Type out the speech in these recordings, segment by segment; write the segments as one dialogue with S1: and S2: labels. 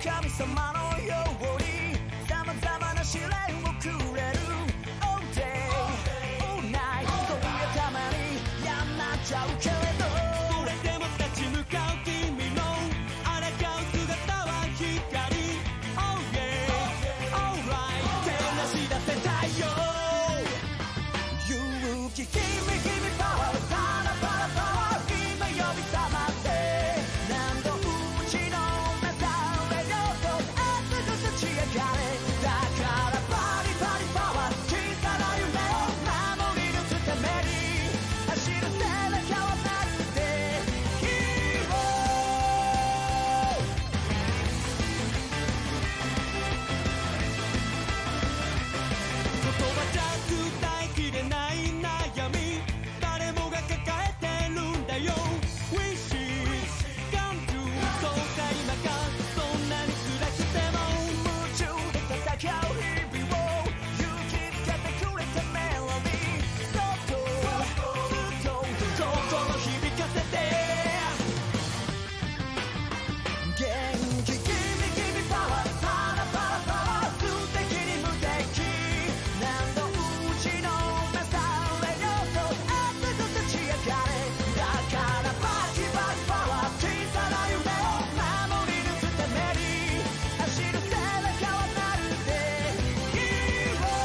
S1: 神様のように様々な試練をくれる All day, all night そういやたまに嫌になっちゃうけれど
S2: それでも立ち向かう君の抗う姿は光 Oh yeah, alright 照らし出せたいよ
S1: 勇気君パワーパラパラパワー今呼び覚ませ何度うちの目覚めようと熱く立ち上がれだからパリパリパワー小さな夢を守り抜くために走る背中はなくてヒーロ
S2: 言葉じゃ伝えきれない悩み誰もが抱えてるんだよ Wishes come true そうか今がそんなに辛くても
S1: 夢中で戦う日々を勇気づけてくれたメロディーそっとずっと
S2: 心響かせて
S1: 元気君パワーパラパラパワー素敵に無敵何度うちの目覚めようと熱く立ち上がれだからバキバキパワー小さな夢を守り抜くために走る背中はなるでヒーロ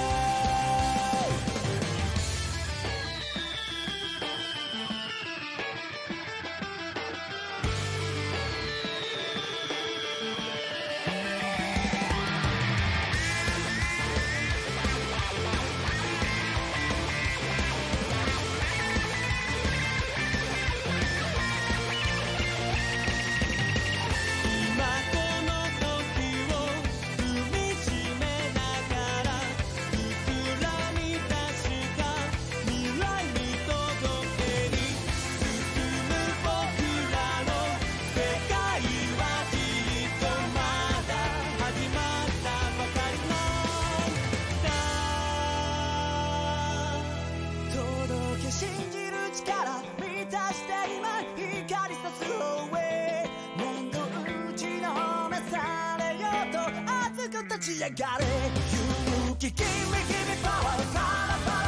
S2: 今この時を踏みしめながら膨らみ出した未来に届けに進む僕らの世界はきっとまだ始まったばかりなんだ
S1: 届け信じる力満たして今光さす方へ何度うちのめされようと熱く立ち上がれ勇気君パワーパラパラ